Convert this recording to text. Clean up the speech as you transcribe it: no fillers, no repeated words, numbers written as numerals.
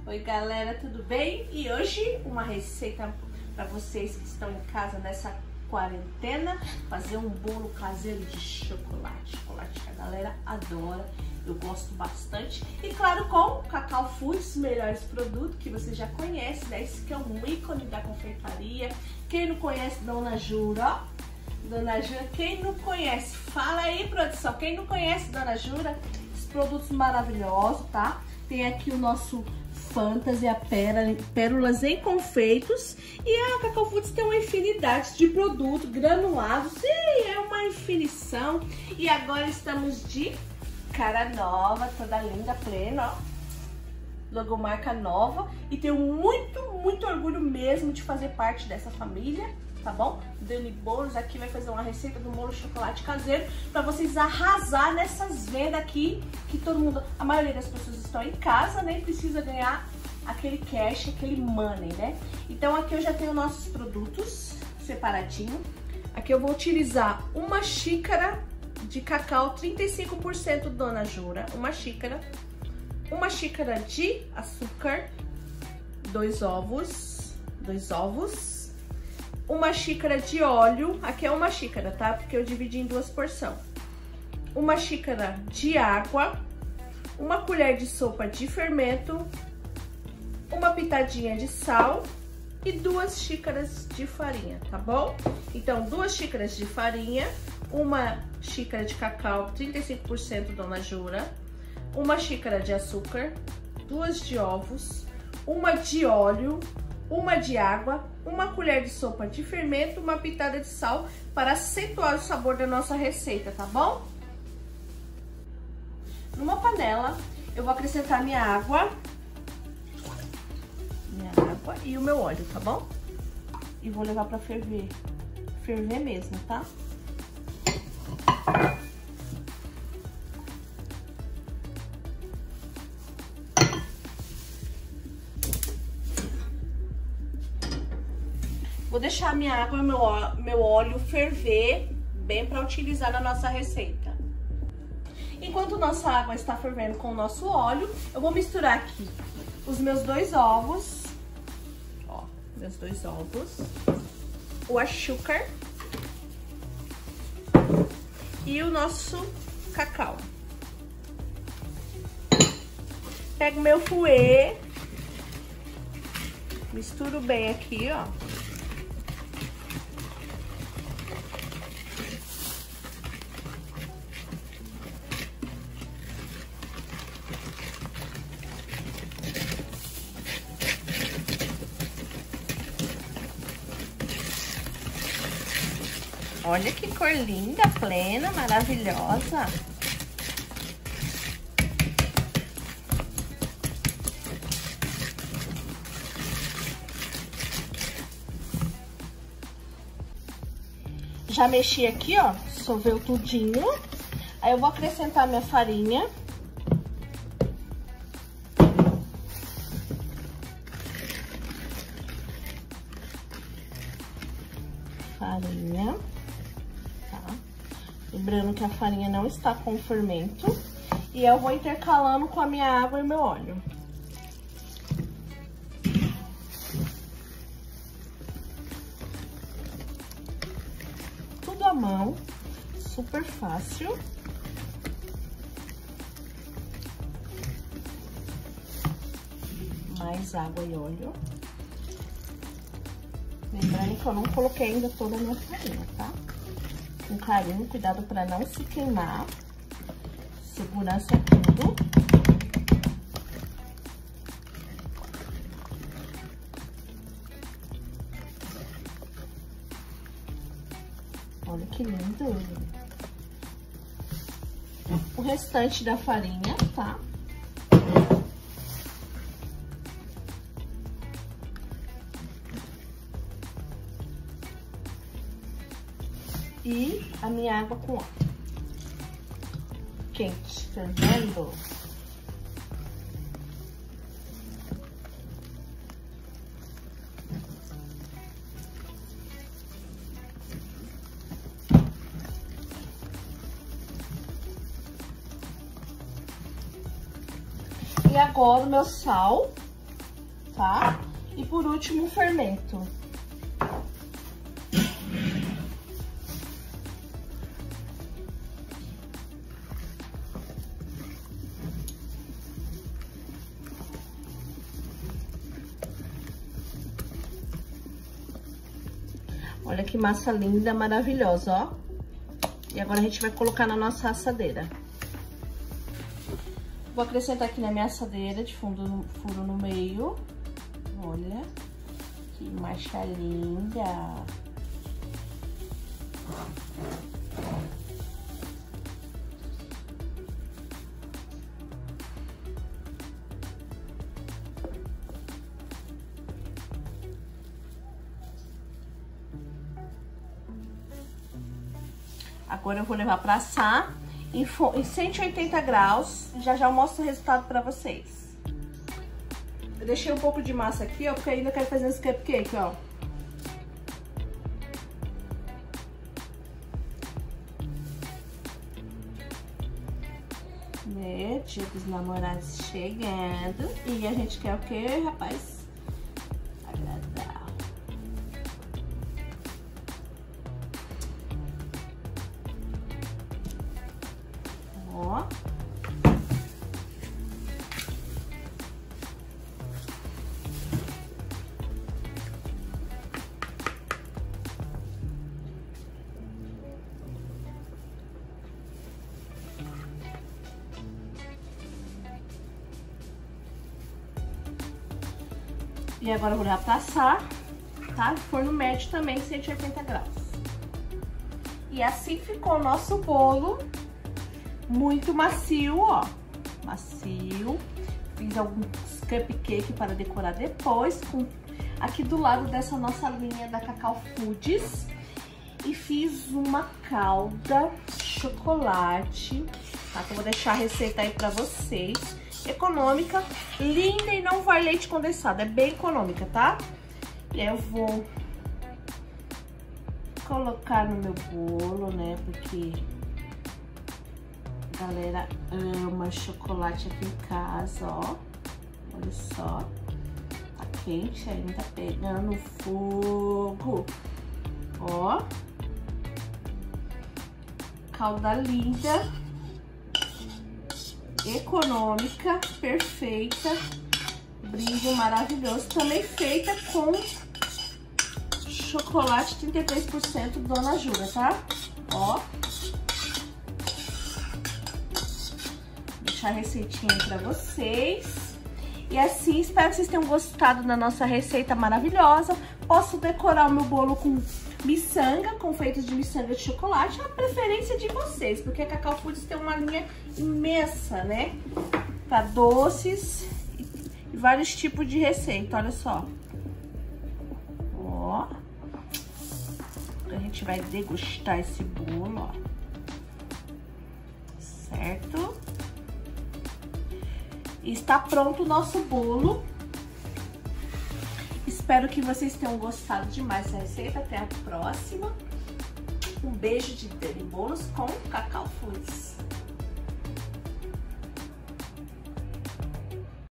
Oi galera, tudo bem? E hoje uma receita para vocês que estão em casa nessa quarentena, fazer um bolo caseiro de chocolate. Chocolate que a galera adora, eu gosto bastante. E claro, com Cacau Foods, melhores produtos que você já conhece, né? Esse que é um ícone da confeitaria. Quem não conhece Dona Jura, ó. Dona Jura, quem não conhece? Fala aí, produção. Quem não conhece Dona Jura? Esses produtos maravilhosos, tá? Tem aqui o nosso Fantasy, a pérolas em confeitos. E a Cacau Foods tem uma infinidade de produtos granulados. Sim, é uma infinição. E agora estamos de cara nova, toda linda, plena, ó. Logomarca nova. E tenho muito orgulho mesmo de fazer parte dessa família, tá bom? Dani Bolos aqui vai fazer uma receita do bolo chocolate caseiro para vocês arrasar nessas vendas aqui, que todo mundo, a maioria das pessoas estão em casa, né? Precisa ganhar aquele cash, aquele money, né? Então aqui eu já tenho nossos produtos separadinho. Aqui eu vou utilizar uma xícara de cacau 35% Dona Jura, uma xícara de açúcar, dois ovos, uma xícara de óleo, aqui é uma xícara, tá? Porque eu dividi em duas porções. Uma xícara de água, uma colher de sopa de fermento, uma pitadinha de sal e 2 xícaras de farinha, tá bom? Então, 2 xícaras de farinha, uma xícara de cacau 35% Dona Jura, uma xícara de açúcar, 2 de ovos, uma de óleo, uma de água, uma colher de sopa de fermento, uma pitada de sal para acentuar o sabor da nossa receita, tá bom? Numa panela, eu vou acrescentar minha água e o meu óleo, tá bom? E vou levar para ferver mesmo, tá? Vou deixar a minha água e meu óleo ferver bem para utilizar na nossa receita. Enquanto nossa água está fervendo com o nosso óleo, eu vou misturar aqui os meus 2 ovos, ó, meus 2 ovos, o açúcar e o nosso cacau. Pego meu fouet, misturo bem aqui, ó. Olha que cor linda, plena, maravilhosa. Já mexi aqui, ó, dissolveu tudinho. Aí eu vou acrescentar minha farinha. Lembrando que a farinha não está com fermento. E eu vou intercalando com a minha água e meu óleo. Tudo à mão, super fácil. Mais água e óleo. Lembrando que eu não coloquei ainda toda a minha farinha, tá? Com carinho, cuidado para não se queimar. Segurança é tudo. Olha que lindo. O restante da farinha, tá? E a minha água com óleo quente, fervendo. E agora o meu sal tá? E por último, o fermento. Olha que massa linda, maravilhosa, ó. E agora a gente vai colocar na nossa assadeira. Vou acrescentar aqui na minha assadeira de furo no meio. Olha, que marcha linda. Agora eu vou levar para assar em 180 graus. Já eu mostro o resultado para vocês. Eu deixei um pouco de massa aqui, ó, porque ainda quero fazer esse cupcake, ó. Né? Dia dos namorados chegando. E a gente quer o quê, rapaz? Agradar. Ó. E agora eu vou levar pra assar, tá? Forno médio também, 180 graus. E assim ficou o nosso bolo. Muito macio, ó. Macio. Fiz alguns cupcake para decorar depois. Aqui do lado dessa nossa linha da Cacau Foods. E fiz uma calda de chocolate, tá? Que eu vou deixar a receita aí pra vocês. Econômica, linda e não vai leite condensado. É bem econômica, tá? E aí eu vou colocar no meu bolo, né? Porque a galera ama chocolate aqui em casa, ó. Olha só. Tá quente ainda, tá pegando fogo. Ó. Calda linda. Econômica, perfeita. Brinde maravilhoso. Também feita com chocolate 33% Dona Jura, tá? Ó. Deixar a receitinha aí pra vocês. E assim, espero que vocês tenham gostado da nossa receita maravilhosa. Posso decorar o meu bolo com miçanga, confeitos de miçanga de chocolate, a preferência de vocês, porque a Cacau Foods tem uma linha imensa, né? Pra doces e vários tipos de receita, olha só. Ó. A gente vai degustar esse bolo, ó. Certo? E está pronto o nosso bolo. Espero que vocês tenham gostado demais dessa receita. Até a próxima. Um beijo de Dani Bolos com Cacau Foods.